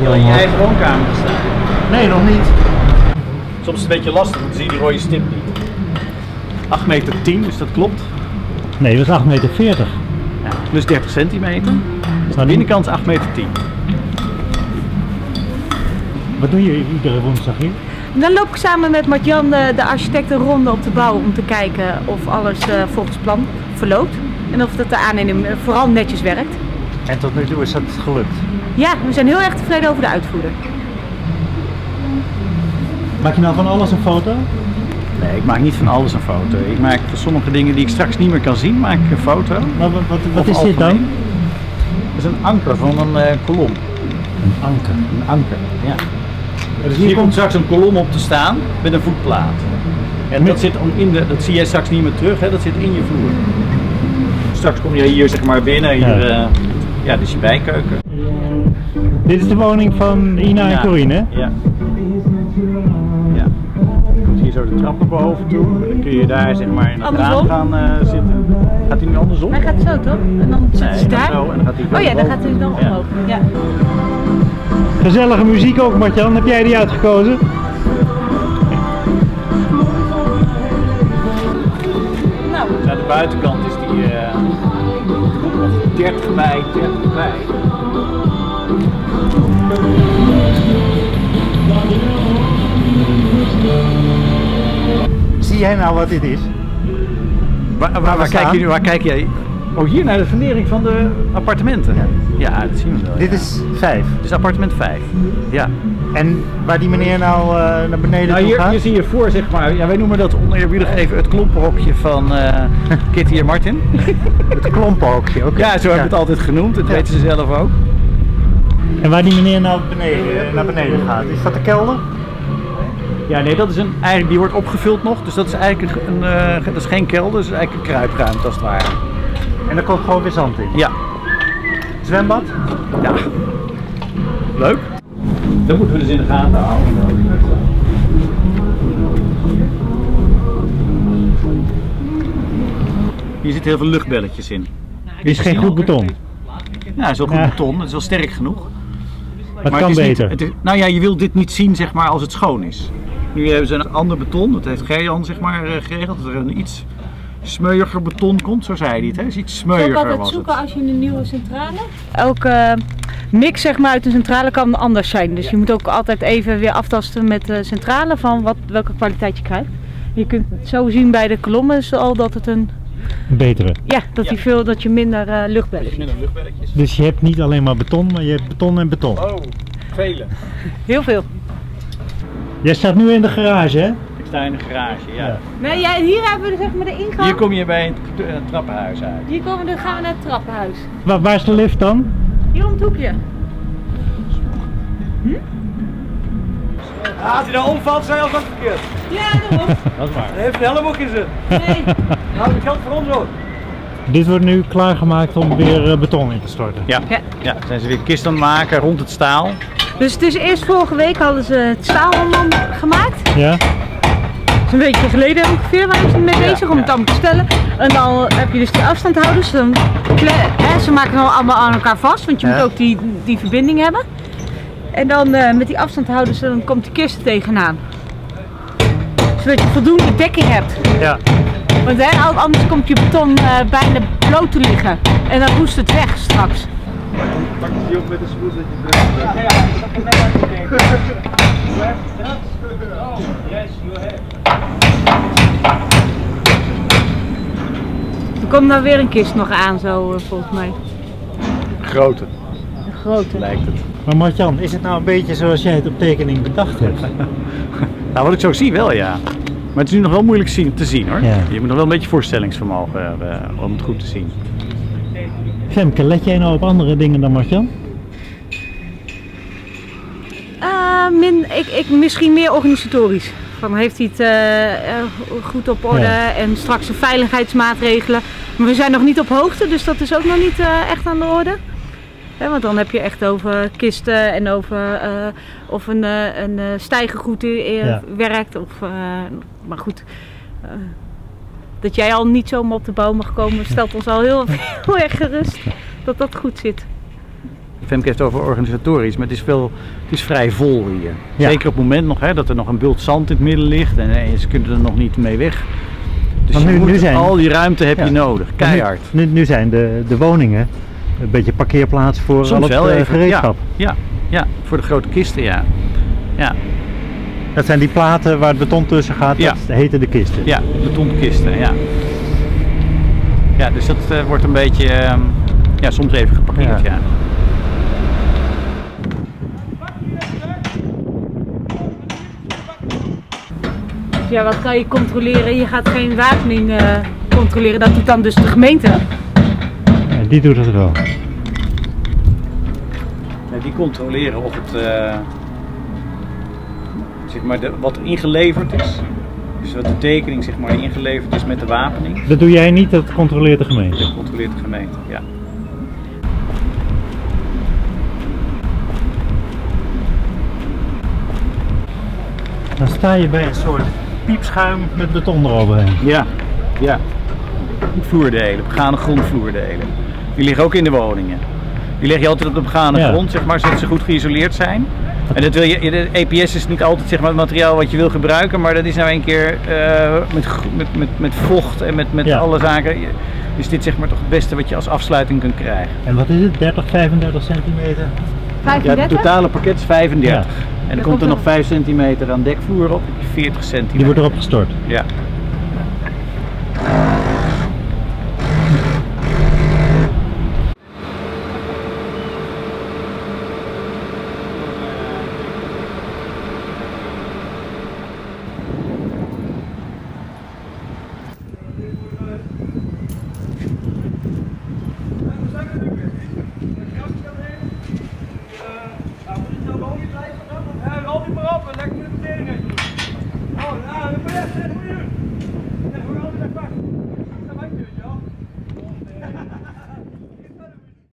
je in je eigen woonkamer gestaan? Nee, nog niet. Soms is het een beetje lastig, want dan zie je die rode stip niet. 8,10 meter, dus dat klopt. Nee, dat is 8,40 meter. Ja, plus 30 centimeter. Dus de binnenkant is 8,10 meter. Wat doe je iedere woensdag hier? Dan loop ik samen met Martjan de architect een ronde op de bouw om te kijken of alles volgens plan verloopt. En of dat de aanneming vooral netjes werkt. En tot nu toe is dat gelukt? Ja, we zijn heel erg tevreden over de uitvoerder. Maak je nou van alles een foto? Nee, ik maak niet van alles een foto. Ik maak van sommige dingen die ik straks niet meer kan zien, maak ik een foto. Maar wat is dit dan? Dat is een anker van een kolom. Een anker? Een anker, ja. Dus hier komt straks een kolom op te staan met een voetplaat. En dat zit dat zie jij straks niet meer terug, hè? Dat zit in je vloer. Straks kom je hier zeg maar binnen, hier, ja, dus je bijkeuken. Dit is de woning van Ina en Corine, hè? Ja. Ja. Je komt hier zo de trap naar boven toe, dan kun je daar zeg maar in het raam gaan zitten. Gaat hij nu andersom? Hij gaat zo toch? En dan zit hij daar? Zo, en dan gaat hij oh ja, dan gaat hij dan omhoog. Ja. Gezellige muziek ook, Martjan. Heb jij die uitgekozen? Nou. Aan de buitenkant is die 30 bij 30 bij. Zie jij nou wat dit is? Waar kijk jij? Oh, hier naar de fundering van de appartementen. Ja, dat zien we wel. Dit is 5. Dit is appartement 5. Ja. En waar die meneer nou naar beneden toe gaat? Hier zie je voor, zeg maar, ja, wij noemen dat oneerbiedig even het klompenhokje van Kitty en Martin. Het klompenhokje, oké. Ja, zo hebben we het altijd genoemd, dat weten ze zelf ook. En waar die meneer nou naar beneden gaat, is dat de kelder? Ja, nee, dat is eigenlijk, die wordt opgevuld nog, dus dat is eigenlijk dat is geen kelder, dat is eigenlijk een kruipruimte als het ware. En daar komt gewoon weer zand in? Ja. Zwembad? Ja. Leuk. Dat moeten we dus in de gaten houden. Hier zitten heel veel luchtbelletjes in. Dit is geen goed beton? Ja, het is wel goed beton, het is wel sterk genoeg. Het kan beter. Nou ja, je wilt dit niet zien zeg maar als het schoon is. Nu hebben ze een ander beton, dat heeft Gerjan zeg maar geregeld, dat er een iets smeuiger beton komt, zo zei hij het, hè? Is iets smeuiger was het. altijd zoeken als je een nieuwe centrale. Elke mix zeg maar uit een centrale kan anders zijn, dus je moet ook altijd even weer aftasten met de centrale van welke kwaliteit je krijgt. Je kunt het zo zien bij de kolommen al dat het een betere. Ja, dat je minder luchtbelletjes. Dus je hebt niet alleen maar beton, maar je hebt beton en beton. Oh, vele. Heel veel. Jij staat nu in de garage, hè? Ik sta in de garage, ja. Nee, hier hebben we zeg maar de ingang. Hier kom je bij het trappenhuis uit. Hier gaan we naar het trappenhuis. Waar is de lift dan? Hier om het hoekje. Als hij nou omvalt, zijn we ook verkeerd. Ja, daarom. Dat is waar. Hij heeft een helm ook in zijn. Nee. Nou, dat geldt voor ons ook. Dit wordt nu klaargemaakt om weer beton in te storten. Ja. Ja, zijn ze weer kist aan het maken rond het staal. Dus het is eerst vorige week hadden ze het staal gemaakt. Ja. Dat is een weekje geleden ongeveer, waren ze mee bezig om het allemaal te stellen. En dan heb je dus die afstandhouders. Ze maken het allemaal aan elkaar vast, want je moet ook die verbinding hebben. En dan met die afstandhouders dan komt de kist er tegenaan. Zodat je voldoende dekking hebt. Ja. Want anders komt je beton bijna bloot te liggen. En dan roest het weg straks. Pak je die ook met de spoed dat je bent. Ja, dat is net wat ik denk. Yes, you have. Er komt nou weer een kist nog aan zo volgens mij. Grote. Een grote. Lijkt het. Maar Martjan, is het nou een beetje zoals jij het op tekening bedacht hebt? Nou, wat ik zo zie wel, ja. Maar het is nu nog wel moeilijk te zien hoor. Ja. Je moet nog wel een beetje voorstellingsvermogen hebben om het goed te zien. Femke, let jij nou op andere dingen dan Martjan? Misschien meer organisatorisch. Van heeft hij het goed op orde en straks de veiligheidsmaatregelen. Maar we zijn nog niet op hoogte, dus dat is ook nog niet echt aan de orde. Want dan heb je echt over kisten en over of een stijgergoed werkt. Maar goed, dat jij al niet zomaar op de bouw mag komen stelt ons al heel erg gerust dat dat goed zit. Femke heeft het over organisatorisch, maar het is vrij vol hier. Ja. Zeker op het moment nog dat er nog een bult zand in het midden ligt en ze kunnen er nog niet mee weg. Dus al die ruimte heb je nodig, keihard. Nu zijn de woningen een beetje parkeerplaats voor Soms al wel het even. gereedschap. Ja, voor de grote kisten, ja. Dat zijn die platen waar het beton tussen gaat, dat heten de kisten. Ja, betonkisten, ja. Ja, dus dat wordt een beetje, soms even geparkeerd, ja. Ja, wat kan je controleren? Je gaat geen wapening controleren, dat doet dan dus de gemeente. Ja, die doet het wel. Ja, die controleren of het, zeg maar wat ingeleverd is. Dus wat de tekening zeg maar ingeleverd is met de wapening. Dat doe jij niet, dat controleert de gemeente? Dat controleert de gemeente, ja. Dan sta je bij een soort piepschuim met beton eroverheen. Ja. Vloerdelen, begane grondvloerdelen. Die liggen ook in de woningen. Die leg je altijd op de begane grond, zeg maar, zodat ze goed geïsoleerd zijn. En dat wil je, de EPS is niet altijd zeg maar, het materiaal wat je wil gebruiken, maar dat is nou een keer met vocht en met alle zaken. Is dit zeg maar toch het beste wat je als afsluiting kunt krijgen. En wat is het? 30, 35 centimeter? 35? Ja, het totale pakket is 35. Ja. En er komt er nog 5 centimeter aan dekvloer op, 40 centimeter. Die wordt erop gestort? Ja. Rol die maar op en leg nu de tering even. Oh, ja, dat moet je echt doen. Ja, we gaan er echt pakken.